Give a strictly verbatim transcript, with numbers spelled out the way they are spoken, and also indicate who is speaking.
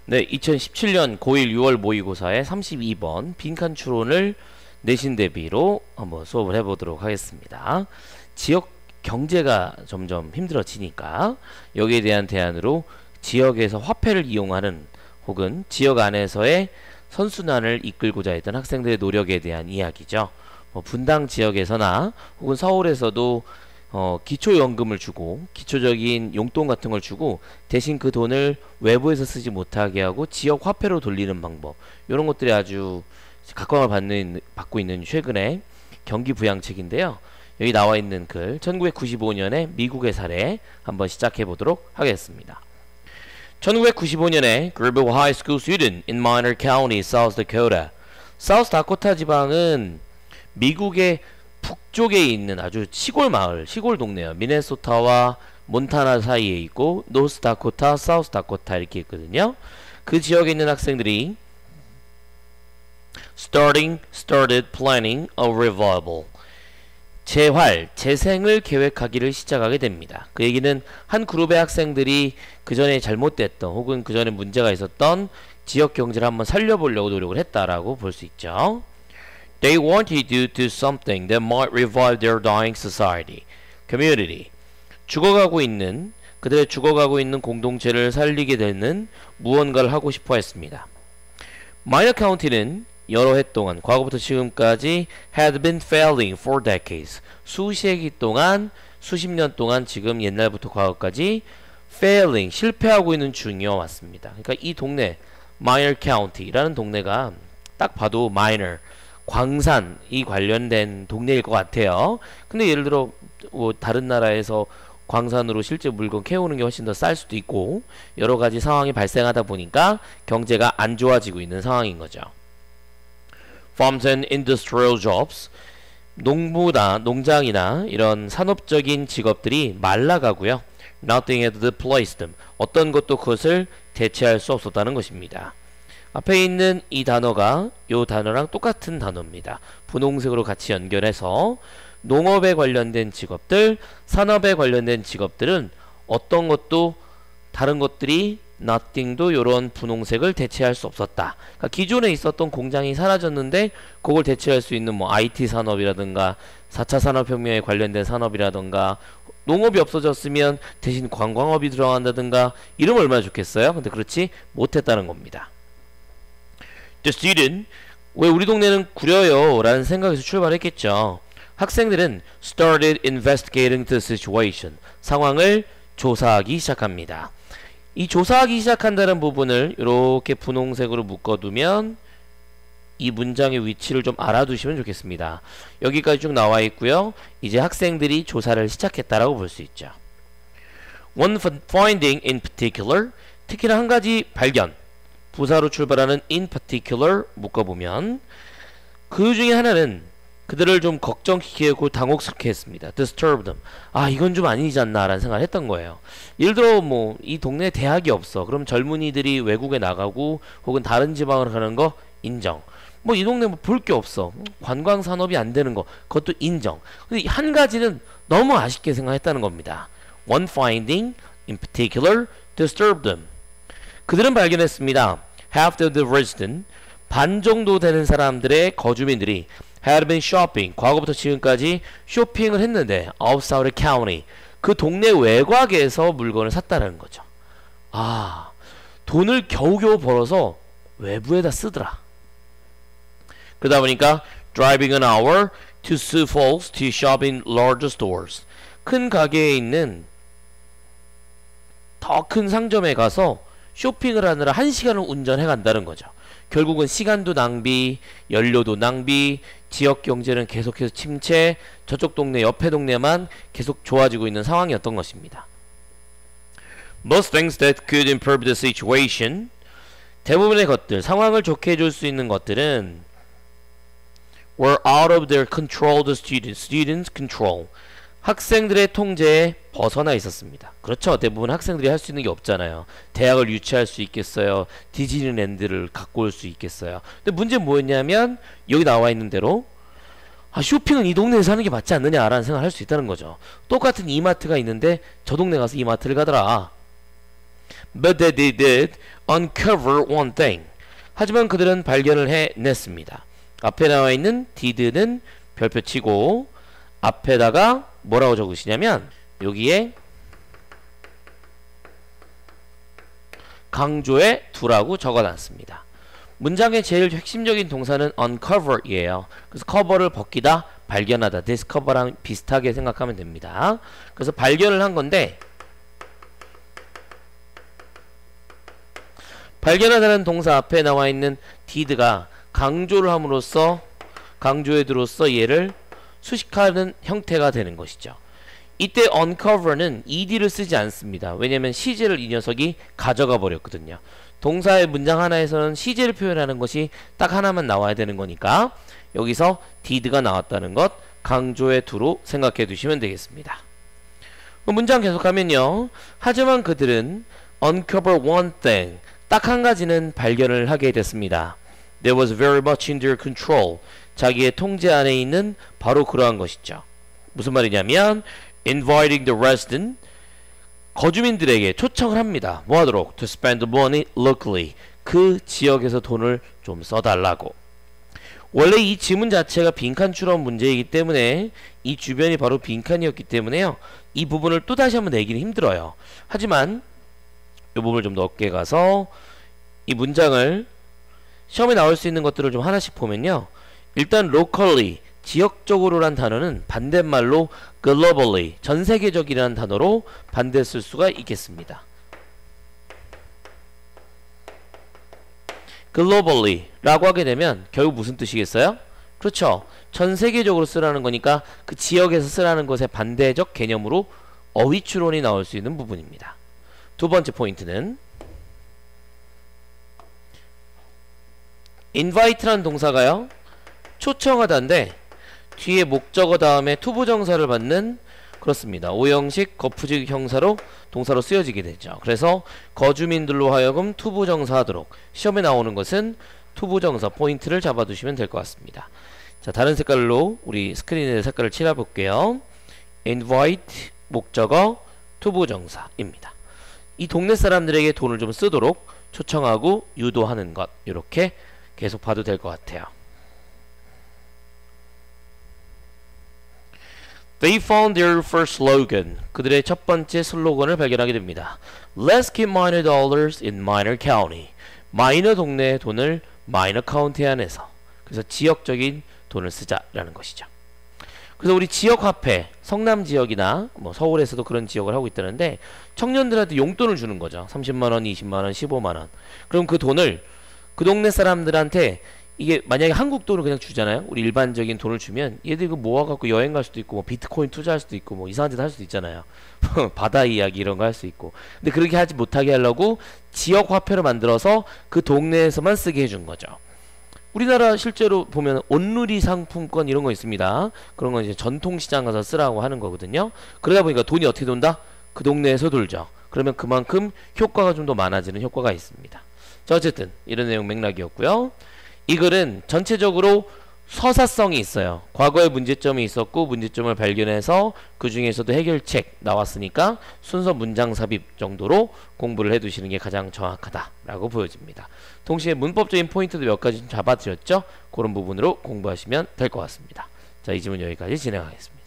Speaker 1: 네, 이천십칠 년 고일 유월 모의고사의 삼십이 번 빈칸 추론을 내신 대비로 한번 수업을 해보도록 하겠습니다. 지역 경제가 점점 힘들어지니까 여기에 대한 대안으로 지역에서 화폐를 이용하는 혹은 지역 안에서의 선순환을 이끌고자 했던 학생들의 노력에 대한 이야기죠. 뭐 분당 지역에서나 혹은 서울에서도 어, 기초연금을 주고 기초적인 용돈 같은 걸 주고 대신 그 돈을 외부에서 쓰지 못하게 하고 지역 화폐로 돌리는 방법, 이런 것들이 아주 각광을 받는, 받고 있는 최근의 경기 부양책인데요. 여기 나와 있는 글 천구백구십오 년의 미국의 사례 한번 시작해 보도록 하겠습니다. 천구백구십오 년에 Greenville High School student in Minor County, South Dakota. 사우스 다코타 지방은 미국의 북쪽에 있는 아주 시골 마을, 시골 동네요. 미네소타와 몬타나 사이에 있고 노스 다코타, 사우스 다코타 이렇게 있거든요. 그 지역에 있는 학생들이 starting, started planning a revival. 재활, 재생을 계획하기를 시작하게 됩니다. 그 얘기는 한 그룹의 학생들이 그 전에 잘못됐던 혹은 그 전에 문제가 있었던 지역 경제를 한번 살려보려고 노력을 했다라고 볼 수 있죠. They wanted to do something that might revive their dying society, community. 죽어가고 있는, 그들의 죽어가고 있는 공동체를 살리게 되는 무언가를 하고 싶어 했습니다. 마이너 카운티는 여러 해 동안, 과거부터 지금까지 had been failing for decades. 수세기 동안, 수십 년 동안 지금 옛날부터 과거까지 failing, 실패하고 있는 중이어 왔습니다. 그러니까 이 동네, 마이너 카운티라는 동네가 딱 봐도 마이너, 광산이 관련된 동네일 것 같아요. 근데 예를 들어 뭐 다른 나라에서 광산으로 실제 물건 캐오는 게 훨씬 더 쌀 수도 있고 여러 가지 상황이 발생하다 보니까 경제가 안 좋아지고 있는 상황인 거죠. Farms and industrial jobs. 농부나 농장이나 이런 산업적인 직업들이 말라가고요. Nothing had replaced them. 어떤 것도 그것을 대체할 수 없었다는 것입니다. 앞에 있는 이 단어가 이 단어랑 똑같은 단어입니다. 분홍색으로 같이 연결해서 농업에 관련된 직업들, 산업에 관련된 직업들은 어떤 것도 다른 것들이 nothing도 이런 분홍색을 대체할 수 없었다. 그러니까 기존에 있었던 공장이 사라졌는데 그걸 대체할 수 있는 뭐 아이티 산업이라든가 사 차 산업혁명에 관련된 산업이라든가 농업이 없어졌으면 대신 관광업이 들어간다든가 이러면 얼마나 좋겠어요? 근데 그렇지 못했다는 겁니다. The student, 왜 우리 동네는 구려요? 라는 생각에서 출발했겠죠. 학생들은 started investigating the situation. 상황을 조사하기 시작합니다. 이 조사하기 시작한다는 부분을 이렇게 분홍색으로 묶어두면 이 문장의 위치를 좀 알아두시면 좋겠습니다. 여기까지 쭉 나와 있고요. 이제 학생들이 조사를 시작했다라고 볼 수 있죠. One finding in particular, 특히나 한 가지 발견. 부사로 출발하는 in particular 묶어보면 그 중에 하나는 그들을 좀 걱정시키게 하고 당혹스럽게 했습니다. disturb them. 아 이건 좀 아니지 않나 라는 생각을 했던 거예요. 예를 들어 뭐 이 동네에 대학이 없어. 그럼 젊은이들이 외국에 나가고 혹은 다른 지방으로 가는 거 인정. 뭐 이 동네 뭐 볼 게 없어. 관광 산업이 안 되는 거 그것도 인정. 근데 한 가지는 너무 아쉽게 생각했다는 겁니다. One finding in particular disturbed them. 그들은 발견했습니다. Half of the residents, 반 정도 되는 사람들의 거주민들이 had been shopping, 과거부터 지금까지 쇼핑을 했는데 outside the county, 그 동네 외곽에서 물건을 샀다는 거죠. 아, 돈을 겨우겨우 벌어서 외부에다 쓰더라. 그러다 보니까 driving an hour to Sioux Falls to shop in larger stores, 큰 가게에 있는 더 큰 상점에 가서 쇼핑을 하느라 한 시간을 운전해 간다는 거죠. 결국은 시간도 낭비, 연료도 낭비, 지역 경제는 계속해서 침체, 저쪽 동네, 옆에 동네만 계속 좋아지고 있는 상황이었던 것입니다. Most things that could improve the situation, 대부분의 것들, 상황을 좋게 해줄 수 있는 것들은 were out of their control, the students, students control. 학생들의 통제에 벗어나 있었습니다. 그렇죠. 대부분 학생들이 할 수 있는 게 없잖아요. 대학을 유치할 수 있겠어요. 디즈니랜드를 갖고 올 수 있겠어요. 근데 문제는 뭐였냐면 여기 나와 있는 대로 아, 쇼핑은 이 동네에서 하는 게 맞지 않느냐라는 생각을 할 수 있다는 거죠. 똑같은 이마트가 있는데 저 동네 가서 이마트를 가더라. But they did uncover one thing. 하지만 그들은 발견을 해냈습니다. 앞에 나와 있는 did는 별표 치고 앞에다가 뭐라고 적으시냐면 여기에 강조해 두라고 적어놨습니다. 문장의 제일 핵심적인 동사는 uncover이에요. 그래서 cover를 벗기다, 발견하다, discover랑 비슷하게 생각하면 됩니다. 그래서 발견을 한 건데 발견하다는 동사 앞에 나와 있는 did가 강조를 함으로써 강조해 두로써 얘를 수식하는 형태가 되는 것이죠. 이때 uncover는 ed를 쓰지 않습니다. 왜냐면 시제를 이 녀석이 가져가 버렸거든요. 동사의 문장 하나에서는 시제를 표현하는 것이 딱 하나만 나와야 되는 거니까 여기서 did가 나왔다는 것 강조해 두로 생각해 두시면 되겠습니다. 문장 계속하면요. 하지만 그들은 uncover one thing, 딱 한 가지는 발견을 하게 됐습니다. That was very much in their control. 자기의 통제 안에 있는 바로 그러한 것이죠. 무슨 말이냐면 inviting the resident, 거주민들에게 초청을 합니다. 뭐 하도록? To spend the money locally. 그 지역에서 돈을 좀 써달라고. 원래 이 지문 자체가 빈칸 추론 문제이기 때문에 이 주변이 바로 빈칸이었기 때문에요. 이 부분을 또 다시 한번 내기는 힘들어요. 하지만 이 부분을 좀 넓게 가서 이 문장을 시험에 나올 수 있는 것들을 좀 하나씩 보면요. 일단 locally, 지역적으로란 단어는 반대말로 globally, 전세계적이라는 단어로 반대 쓸 수가 있겠습니다. globally 라고 하게 되면 결국 무슨 뜻이겠어요? 그렇죠. 전세계적으로 쓰라는 거니까 그 지역에서 쓰라는 것의 반대적 개념으로 어휘 추론이 나올 수 있는 부분입니다. 두 번째 포인트는 invite라는 동사가요. 초청하다인데 뒤에 목적어 다음에 투부정사를 받는 그렇습니다. 오형식 거푸직 형사로 동사로 쓰여지게 되죠. 그래서 거주민들로 하여금 투부정사 하도록 시험에 나오는 것은 투부정사 포인트를 잡아두시면 될 것 같습니다. 자, 다른 색깔로 우리 스크린에 색깔을 칠해볼게요. invite 목적어 투부정사입니다. 이 동네 사람들에게 돈을 좀 쓰도록 초청하고 유도하는 것, 이렇게 계속 봐도 될 것 같아요. They found their first slogan. 그들의 첫 번째 슬로건을 발견하게 됩니다. Let's keep minor dollars in minor county. 마이너 동네의 돈을 마이너 카운티 안에서, 그래서 지역적인 돈을 쓰자라는 것이죠. 그래서 우리 지역 화폐, 성남 지역이나 뭐 서울에서도 그런 지역을 하고 있다는데 청년들한테 용돈을 주는 거죠. 삼십만 원, 이십만 원, 십오만 원. 그럼 그 돈을 그 동네 사람들한테, 이게 만약에 한국 돈을 그냥 주잖아요. 우리 일반적인 돈을 주면 얘들 이거 모아갖고 여행 갈 수도 있고 뭐 비트코인 투자할 수도 있고 뭐 이상한 짓 할 수도 있잖아요. 바다 이야기 이런 거 할 수 있고. 근데 그렇게 하지 못하게 하려고 지역 화폐로 만들어서 그 동네에서만 쓰게 해준 거죠. 우리나라 실제로 보면 온누리 상품권 이런 거 있습니다. 그런 건 이제 전통시장 가서 쓰라고 하는 거거든요. 그러다 보니까 돈이 어떻게 돈다? 그 동네에서 돌죠. 그러면 그만큼 효과가 좀 더 많아지는 효과가 있습니다. 자, 어쨌든 이런 내용 맥락이었고요. 이 글은 전체적으로 서사성이 있어요. 과거에 문제점이 있었고 문제점을 발견해서 그 중에서도 해결책 나왔으니까 순서 문장 삽입 정도로 공부를 해두시는 게 가장 정확하다라고 보여집니다. 동시에 문법적인 포인트도 몇 가지 좀 잡아드렸죠. 그런 부분으로 공부하시면 될 것 같습니다. 자, 이 질문 여기까지 진행하겠습니다.